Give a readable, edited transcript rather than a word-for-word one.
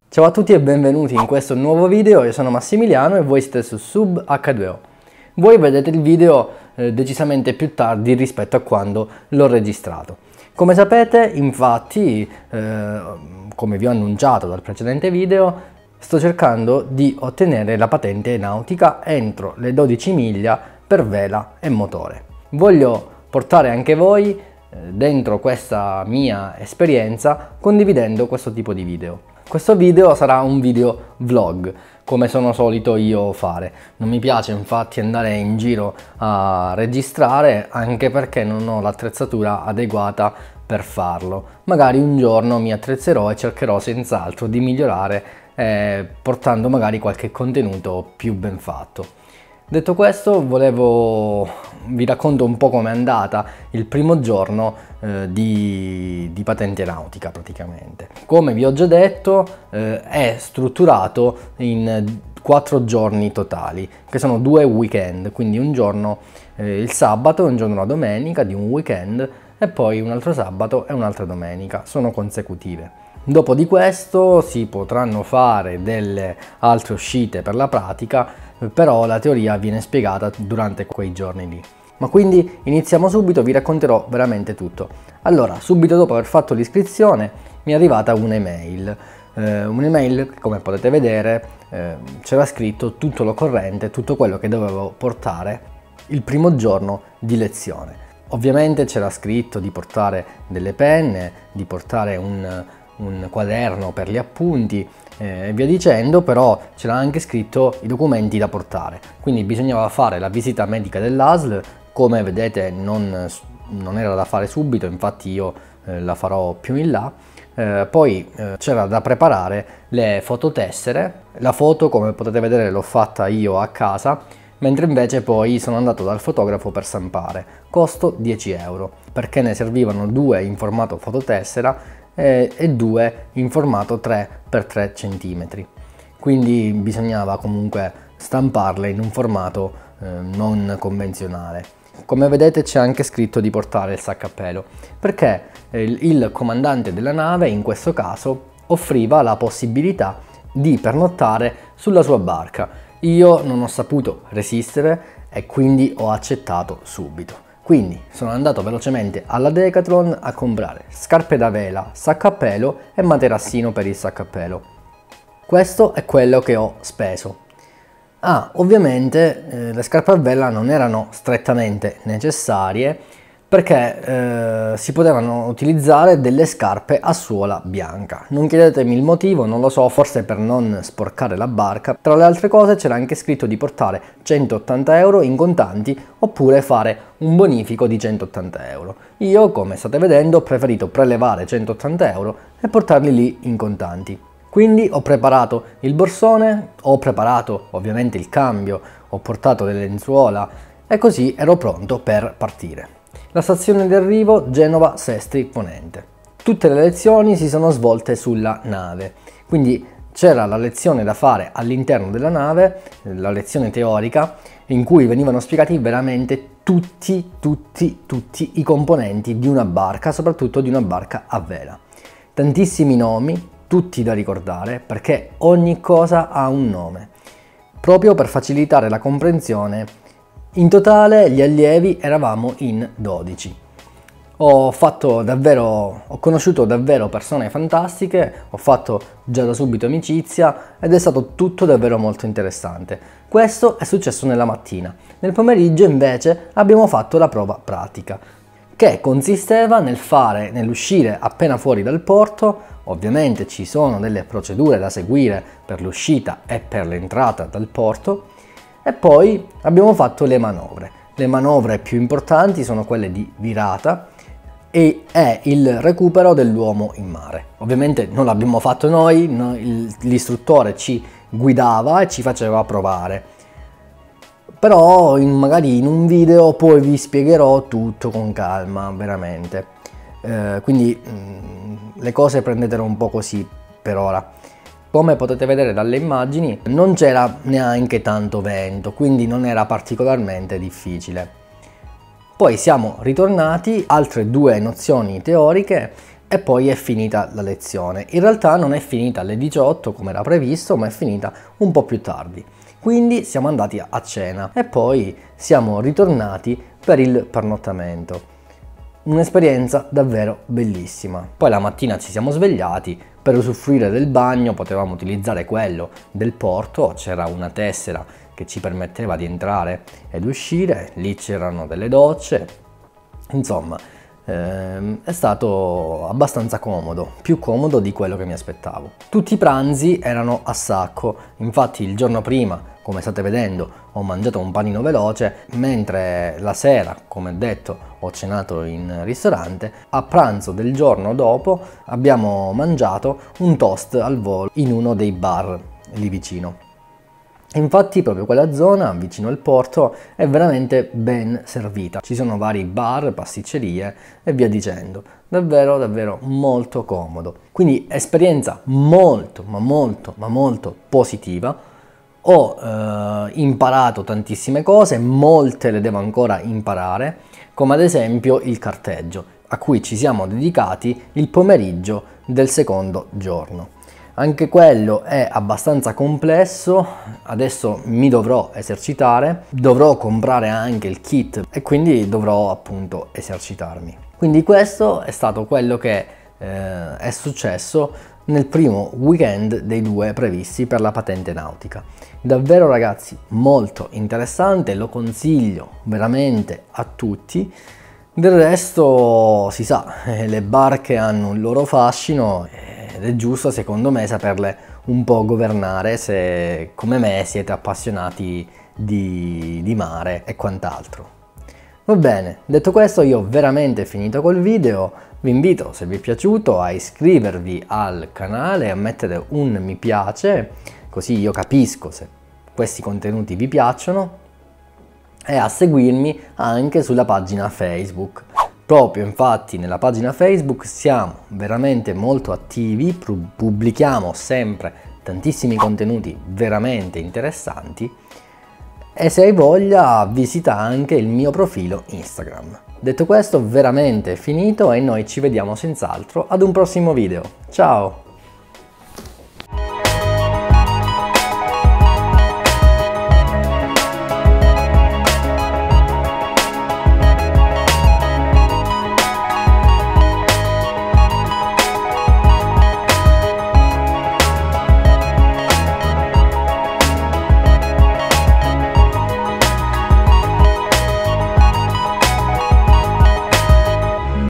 Ciao a tutti e benvenuti in questo nuovo video. Io sono Massimiliano e voi siete su Sub H2O. Voi vedete il video decisamente più tardi rispetto a quando l'ho registrato. Come sapete, infatti, come vi ho annunciato dal precedente video, sto cercando di ottenere la patente nautica entro le 12 miglia per vela e motore. Voglio portare anche voi dentro questa mia esperienza condividendo questo tipo di video. Questo video sarà un video vlog, come sono solito io fare. Non mi piace infatti andare in giro a registrare, anche perché non ho l'attrezzatura adeguata per farlo. Magari un giorno mi attrezzerò e cercherò senz'altro di migliorare, portando magari qualche contenuto più ben fatto. Detto questo, vi racconto un po' com'è andata il primo giorno di patente nautica praticamente. Come vi ho già detto, è strutturato in 4 giorni totali, che sono 2 weekend, quindi un giorno il sabato e un giorno la domenica di un weekend e poi un altro sabato e un'altra domenica, sono consecutive. Dopo di questo si potranno fare delle altre uscite per la pratica, però la teoria viene spiegata durante quei giorni lì. Ma quindi iniziamo subito, vi racconterò veramente tutto. Allora, subito dopo aver fatto l'iscrizione mi è arrivata un'email. Un'email che, come potete vedere, c'era scritto tutto l'occorrente, tutto quello che dovevo portare il primo giorno di lezione. Ovviamente c'era scritto di portare delle penne, di portare un quaderno per gli appunti e via dicendo, però c'era anche scritto i documenti da portare, quindi bisognava fare la visita medica dell'ASL. Come vedete non era da fare subito, infatti io la farò più in là. Poi c'era da preparare le fototessere. La foto, come potete vedere, l'ho fatta io a casa, mentre invece poi sono andato dal fotografo per stampare. Costo 10 euro, perché ne servivano 2 in formato fototessera e 2 in formato 3x3 cm. Quindi bisognava comunque stamparle in un formato non convenzionale. Come vedete c'è anche scritto di portare il sacco a pelo, perché il comandante della nave in questo caso offriva la possibilità di pernottare sulla sua barca. Io non ho saputo resistere e quindi ho accettato subito. Quindi sono andato velocemente alla Decathlon a comprare scarpe da vela, sacco a pelo e materassino per il sacco a pelo. Questo è quello che ho speso. Ovviamente le scarpe a vela non erano strettamente necessarie, perché si potevano utilizzare delle scarpe a suola bianca. Non chiedetemi il motivo, non lo so, forse per non sporcare la barca. Tra le altre cose c'era anche scritto di portare 180 euro in contanti oppure fare un bonifico di 180 euro. Io, come state vedendo, ho preferito prelevare 180 euro e portarli lì in contanti. Quindi ho preparato il borsone, ho preparato ovviamente il cambio, ho portato delle lenzuola e così ero pronto per partire. La stazione di arrivo Genova Sestri Ponente. Tutte le lezioni si sono svolte sulla nave, quindi c'era la lezione da fare all'interno della nave, la lezione teorica, in cui venivano spiegati veramente tutti i componenti di una barca, soprattutto di una barca a vela. Tantissimi nomi, tutti da ricordare, perché ogni cosa ha un nome, proprio per facilitare la comprensione. In totale gli allievi eravamo in 12. Ho conosciuto davvero persone fantastiche, ho fatto già da subito amicizia ed è stato tutto davvero molto interessante. Questo è successo nella mattina. Nel pomeriggio invece abbiamo fatto la prova pratica, che consisteva nell'uscire appena fuori dal porto. Ovviamente ci sono delle procedure da seguire per l'uscita e per l'entrata dal porto. E poi abbiamo fatto le manovre. Le manovre più importanti sono quelle di virata e il recupero dell'uomo in mare. Ovviamente non l'abbiamo fatto noi, l'istruttore ci guidava e ci faceva provare. Però magari in un video poi vi spiegherò tutto con calma, veramente. Quindi le cose prendetelo un po' così per ora. Come potete vedere dalle immagini non c'era neanche tanto vento, quindi non era particolarmente difficile. Poi siamo ritornati, altre 2 nozioni teoriche, e poi è finita la lezione. In realtà non è finita alle 18 come era previsto, ma è finita un po' più tardi. Quindi siamo andati a cena e poi siamo ritornati per il pernottamento. Un'esperienza davvero bellissima. Poi la mattina ci siamo svegliati, per usufruire del bagno potevamo utilizzare quello del porto, c'era una tessera che ci permetteva di entrare ed uscire, lì c'erano delle docce, insomma è stato abbastanza comodo, più comodo di quello che mi aspettavo. Tutti i pranzi erano a sacco, infatti il giorno prima, come state vedendo, ho mangiato un panino veloce, mentre la sera, come detto, ho cenato in ristorante. A pranzo del giorno dopo abbiamo mangiato un toast al volo in uno dei bar lì vicino. Infatti proprio quella zona vicino al porto è veramente ben servita, ci sono vari bar, pasticcerie e via dicendo, davvero molto comodo. Quindi esperienza molto positiva. Ho imparato tantissime cose, molte le devo ancora imparare, come ad esempio il carteggio, a cui ci siamo dedicati il pomeriggio del secondo giorno. Anche quello è abbastanza complesso, adesso mi dovrò esercitare, dovrò comprare anche il kit e quindi dovrò appunto esercitarmi. Quindi questo è stato quello che è successo nel primo weekend dei 2 previsti per la patente nautica. Davvero ragazzi molto interessante, lo consiglio veramente a tutti. Del resto si sa, le barche hanno un loro fascino ed è giusto secondo me saperle un po' governare se come me siete appassionati di mare e quant'altro. Va bene, detto questo io ho veramente finito col video, vi invito se vi è piaciuto a iscrivervi al canale e a mettere un mi piace, così io capisco se questi contenuti vi piacciono, e a seguirmi anche sulla pagina Facebook. Proprio infatti nella pagina Facebook siamo veramente molto attivi, pubblichiamo sempre tantissimi contenuti veramente interessanti e se hai voglia visita anche il mio profilo Instagram. Detto questo veramente è finito e noi ci vediamo senz'altro ad un prossimo video. Ciao!